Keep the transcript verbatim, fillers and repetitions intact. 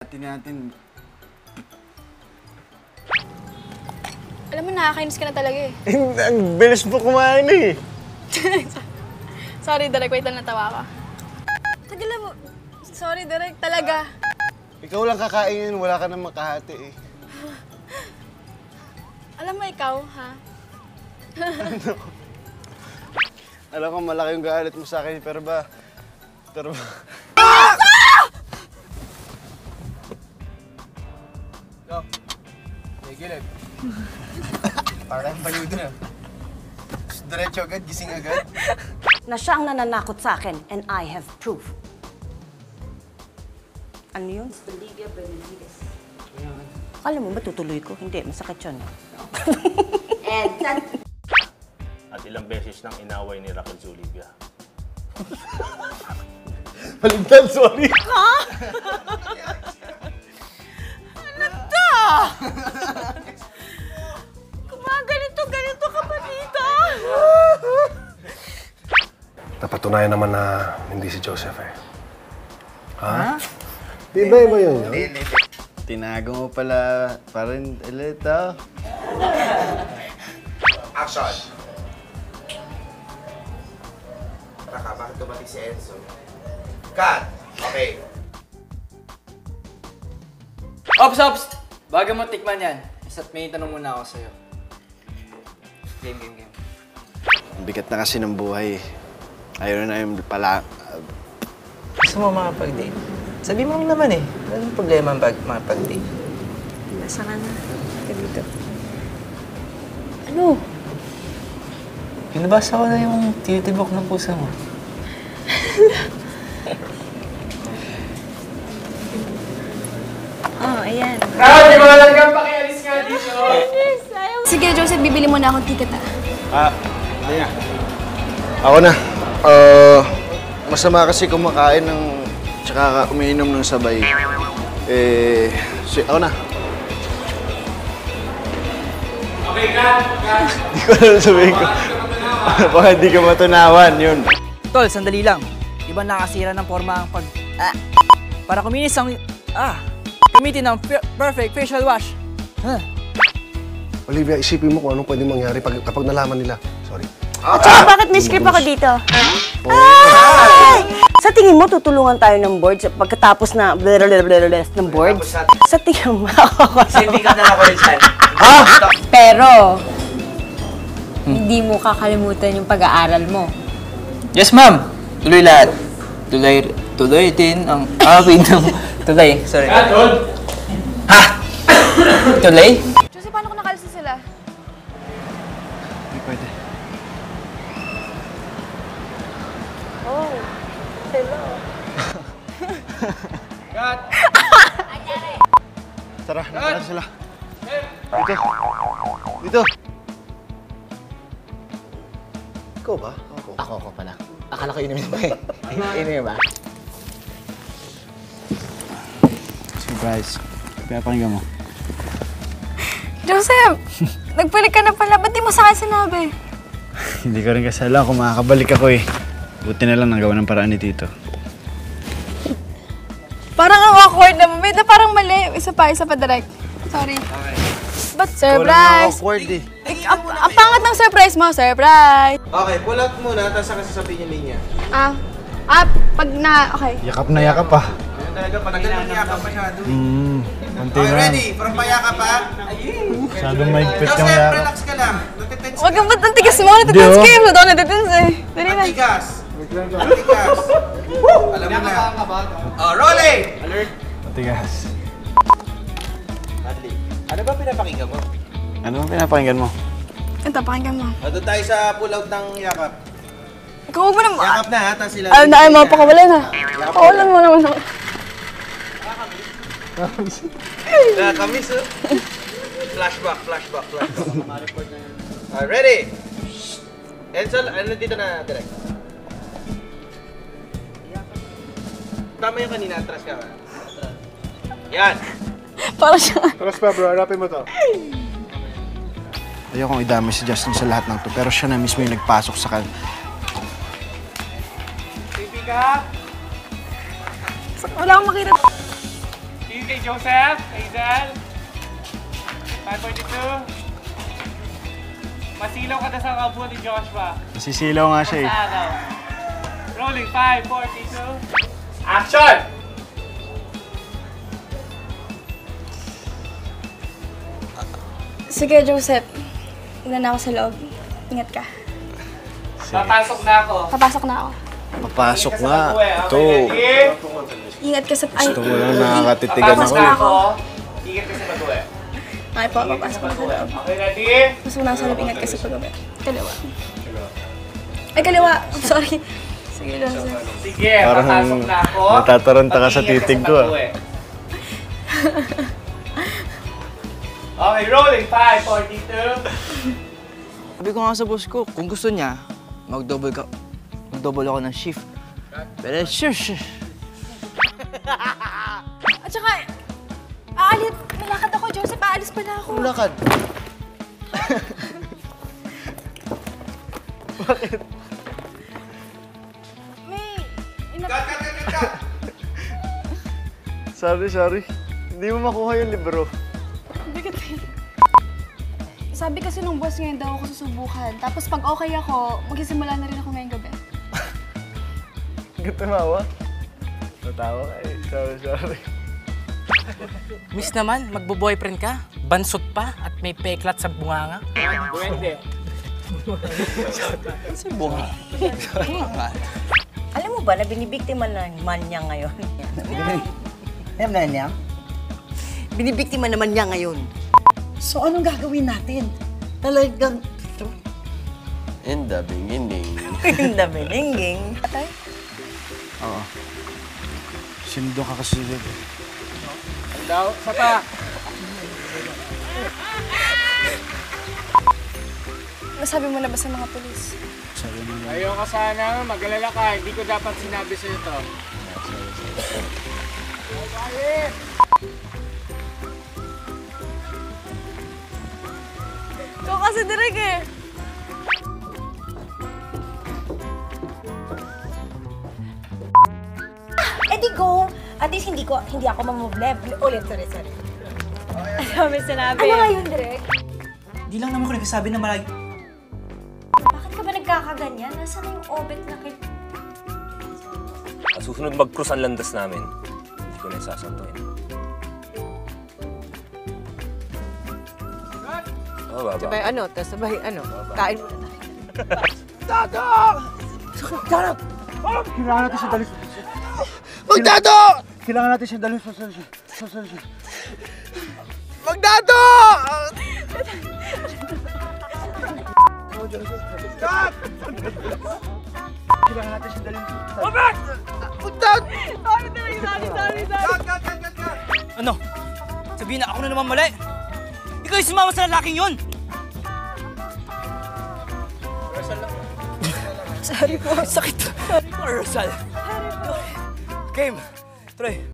natin. Alam mo, nakakainis ka na talaga eh. Ang bilis mo kumain eh. Sorry, Derek. Wait lang, natawa ka. Tagalan mo. Sorry, Derek. Talaga. Ikaw lang kakainin, wala ka nang makahati eh. Alam mo ikaw, ha? Ano? Alam ko malaki yung galit mo sa akin, pero ba... Pero ba... Ah! Go. May gilid. Parang baliw dun ah. Diretso agad, gising agad. Na siya ang nananakot sa akin, and I have proof. Ano yun? Olivia Benavides. Akala mo ba tutuloy ko? Hindi, masakit yun. And At ilang beses nang inaway ni Raquel si Olivia. Paligtad, sorry. Ha? Ano to? Kumaganito, ganito ka ba dito? Napatunayan naman na hindi si Joseph eh. Ha? Di ba iba yun? Tinago mo pala, parang ilito. Action! Baka, bakit dumating si Enzo? Cut! Okay. Ops, ops! Bago mo tikman yan, isa't may tanong muna ako sa'yo. Game, game, game. Ang bigat na kasi ng buhay eh. Ayaw na yung pala... Gusto mo makapag-date? Sabi mo naman eh, anong problema ang makapag-date? Nasa ka na. Ka dito. Ano? Pinabasa ko na yung titibok ng pusa mo. Oh, ayan. Ah, di ba lang kang pakialis nga dito? Sige, Joseph, bibili mo na akong ticket, ha? Ah, hindi na. Ako na. Uh, masama kasi kumakain ng... tsaka umiinom ng sabay. Eh... Si, ako na. Okay, cut! Cut! Hindi ko alam sabihin ko. Baka hindi ka matunawan, yun. Tol, sandali lang. Iba nakasira ng forma ang pag... Ah! Para kuminis ang... Ah! Gamitin ng perfect facial wash. Huh? Olivia, isipin mo kung anong pwede mangyari pag, kapag nalaman nila. Sorry. At saka bakit may script ako dito? Ay! Sa tingin mo, tutulungan tayo ng boards pagkatapos na blablabla ng boards? Sa tingin mo ako. Simpi ka na ako rin dyan. Ha? Pero, hindi mo kakalimutan yung pag-aaral mo. Yes, ma'am. Tuloy lahat. Tuloy, tuloy din ang akin ng... Tuloy, sorry. Ha? Tuloy? Joseph, paano kung nakalisa sila? Hindi pwede. Oh. Hello. Cut! Tara, nakala sila. Dito. Dito. Ikaw ba? Ako. Ako, ako pala. Akala ko inumin ba eh. Inumin ba? Surprise. Pinapakinggan mo. Joseph! Nagpalit ka na pala. Ba't di mo sa akin sinabi? Hindi ko rin kasala kung makakabalik ako eh. Buti na lang nagawa ng paraan ni Tito. Parang ang awkward naman. Wait na parang mali. Isa pa, isa pa direct. Sorry. Okay. But surprise! awkward eh. Eh, ang, ang pangat ng surprise mo, surprise! Okay, pull out muna, tapos saka sasabihin yung linya. Ah, ah, pag na, okay. Yakap na yakap pa. Ayun talaga, panagal ng yakap masyado. Hmm. Konti Okay, lang. ready? From payakap pa? Ayun! Masyadong mahigpit yung Joseph, yakap. relax ka lang. Natitense Huwag ka. kang ba't ang tigas mo? Natitins ka yun. Doon natitins eh. Dali na. Matigas. Matigas. Alam mo na. Oh, rolling! Alert! Matigas. Adli, ano ba pinapakinggan mo? Ano ang pinapakinggan mo? Ito, pakinggan mo. O, doon tayo sa pull out ng yakap. Ikaw huwag mo naman. Yakap na ha, tapos sila. Alam na, ay mga pakawalan ha. Pakawalan mo naman ako. Nakakamis oh. Flashback, flashback, flashback. Alright, ready? Enzo, ano dito na direct? Tama yung kanina, atras ka. Yan! Para siya. Taras pa bro, harapin mo to. Ayokong idami si Justin sa lahat ng to, pero siya na mismo yung nagpasok sa kan... Pipi ka! Wala akong makita. Tingin kay Joseph, Hazel. five forty-two. Masilaw ka na sa kabuo ni Joshua. Masisilaw nga siya eh. Sa araw. Rolling, five forty-two. Action! Sige, Joseph. Ina na ako sa loob. Ingat ka. Papasok na ako. Papasok na ako. Papasok nga. Ito. Ingat ka sa... Ay, Gusto mo lang nakakatitigan Papasok ako na eh. ako. Ingat ka sa pag-uwi. ay po, papasok na ako. Okay, ready? Gusto mo na sa loob. Ingat ka sa pag-uwi. Kaliwa. Ay, kaliwa. I'm sorry. Sige, Joseph. Sige, Parang papasok na ako. natataranta ka sa Mag-ingat titig ko, ah. pag-uwi. Okay, rolling, five forty-two. Sabi ko nga sa boss ko, kung gusto niya, mag-double ka, mag-double ako ng shift. Pero shush! At saka, aalis, may lakad ako, Joseph. Aalis pa na ako. Lakad. Bakit? May... Ina- Cut, cut, cut, cut, cut! Sorry, sorry. Hindi mo makuha yung libro. Bigat eh. Sabi kasi nung boss ngayon daw ako susubukan. Tapos pag okay ako, magsisimula na rin ako ngayong gabi. Ba't tumawa? Natawa ka eh. Sorry, sorry. Miss naman, magbo-boyfriend ka, bansot pa, at may peklat sa bunganga. Buwende. Si bunga. Alam mo ba na binibiktima naman niya ngayon? Alam na niya? Binibiktima naman niya ngayon. So anong gagawin natin? Talagang... In the beginning. In the beginning. Oo. Sinundo ka kasi dito. Daw, sapa. Nasabi mo na ba sa mga polis? Ayaw ka sana, mag-alala ka. Hindi ko dapat sinabi sa'yo to. Ikaw kasi direk eh. Eh di go! At least hindi ko, hindi ako mamubleb. Ulit, sorry, sorry. Ano may sinabi? Ano nga yun, direk? Di lang naman ko nagsasabi na malagi. Bakit ka ba nagkakaganyan? Nasaan na yung obet na kit? Sa susunod mag-cruise ang landas namin, hindi ko na sasantuin. Oh, baba. Sabay ano, tapos sabay ano, kain mo na. Kailangan natin siya dalhin sa... Magdado! Kailangan natin siya dalhin sa... sa... sa... sa... Magdado! Stop! Kailangan natin siya dalhin sa... Robert! Magdado! Sorry, direk. Sorry, sorry, sorry. Cut, cut, cut, cut, cut! Ano? Sabihin na ako na naman mali. Ikaw yung sumama sa lalaking yun! Sorry po. Sakit! Sorry po, Rosal. Game! Troy,